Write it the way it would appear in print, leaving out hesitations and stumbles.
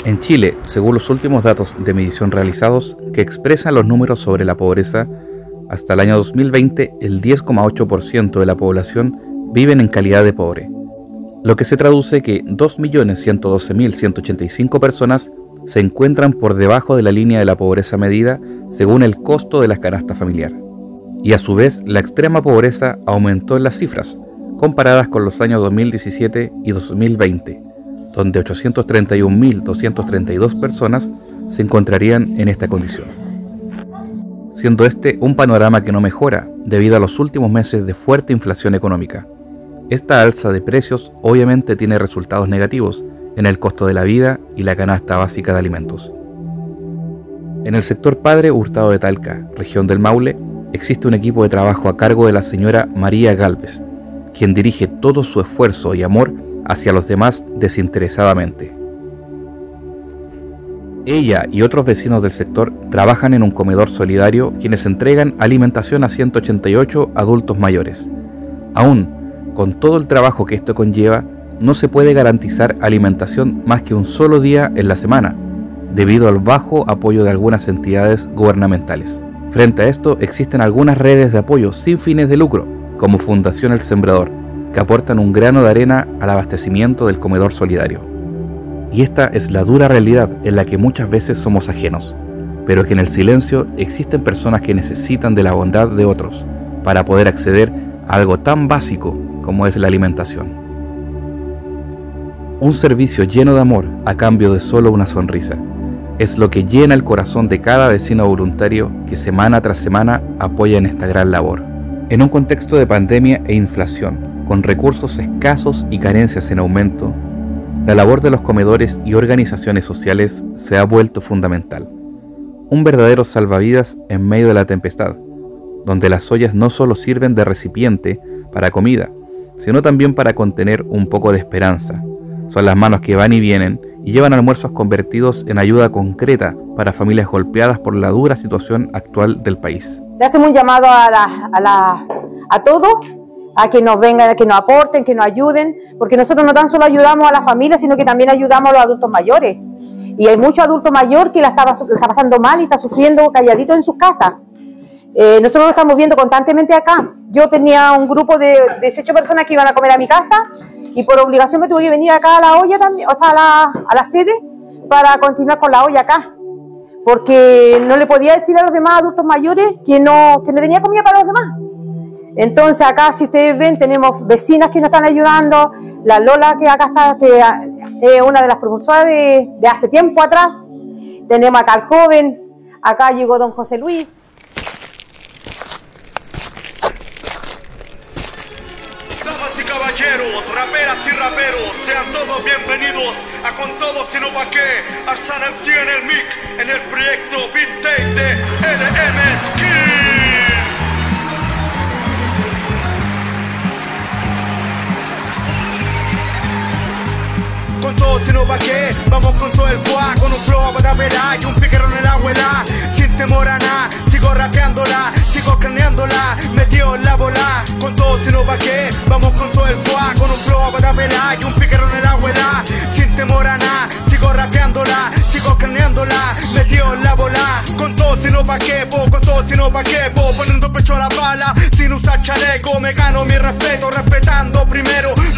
En Chile, según los últimos datos de medición realizados que expresan los números sobre la pobreza, hasta el año 2020 el 10,8% de la población viven en calidad de pobre, lo que se traduce que 2.112.185 personas se encuentran por debajo de la línea de la pobreza medida según el costo de la canasta familiar. Y a su vez, la extrema pobreza aumentó en las cifras, comparadas con los años 2017 y 2020, donde 831.232 personas se encontrarían en esta condición. Siendo este un panorama que no mejora debido a los últimos meses de fuerte inflación económica. Esta alza de precios obviamente tiene resultados negativos en el costo de la vida y la canasta básica de alimentos. En el sector Padre Hurtado de Talca, región del Maule, existe un equipo de trabajo a cargo de la señora María Gálvez, quien dirige todo su esfuerzo y amor hacia los demás desinteresadamente. Ella y otros vecinos del sector trabajan en un comedor solidario quienes entregan alimentación a 188 adultos mayores. Aún, con todo el trabajo que esto conlleva, no se puede garantizar alimentación más que un solo día en la semana, debido al bajo apoyo de algunas entidades gubernamentales. Frente a esto, existen algunas redes de apoyo sin fines de lucro, como Fundación El Sembrador, que aportan un grano de arena al abastecimiento del comedor solidario. Y esta es la dura realidad en la que muchas veces somos ajenos, pero que en el silencio existen personas que necesitan de la bondad de otros para poder acceder a algo tan básico como es la alimentación. Un servicio lleno de amor a cambio de solo una sonrisa es lo que llena el corazón de cada vecino voluntario que semana tras semana apoya en esta gran labor. En un contexto de pandemia e inflación, con recursos escasos y carencias en aumento, la labor de los comedores y organizaciones sociales se ha vuelto fundamental. Un verdadero salvavidas en medio de la tempestad, donde las ollas no solo sirven de recipiente para comida, sino también para contener un poco de esperanza. Son las manos que van y vienen y llevan almuerzos convertidos en ayuda concreta para familias golpeadas por la dura situación actual del país. Le hacemos un llamado a todos, a que nos vengan, a que nos aporten, que nos ayuden, porque nosotros no tan solo ayudamos a las familias, sino que también ayudamos a los adultos mayores. Y hay muchos adultos mayores que la está pasando mal y está sufriendo calladitos en sus casas. Nosotros lo estamos viendo constantemente acá. Yo tenía un grupo de 18 personas que iban a comer a mi casa y por obligación me tuve que venir acá a la olla también, o sea, a la sede para continuar con la olla acá. Porque no le podía decir a los demás adultos mayores que no tenía comida para los demás. Entonces acá, si ustedes ven, tenemos vecinas que nos están ayudando, la Lola que acá está, que es una de las propulsoras de hace tiempo atrás, tenemos acá al joven, acá llegó don José Luis. Damas y caballeros, raperas y raperos, sean todos bienvenidos a Con Todo Sino Pa' Qué, al San MC en el mic, en el proyecto Beat Tape de LM Skill. Con todo sino pa' qué, vamos con todo el fuá, con un flow para verá y un piquero en la abuela. Sin temor a nada, sigo rapeándola, sigo craneándola, metido en la bola. Con todo sino pa' qué, vamos con todo el fuá, con un flow para verá y un piquero en la abuela. Sin temor a nada, sigo rapeándola, sigo craneándola, metido en la bola. Con todo sino pa' qué, con todo sino pa' qué, poniendo pecho a la bala, sin usar chaleco, me gano mi respeto, respetando primero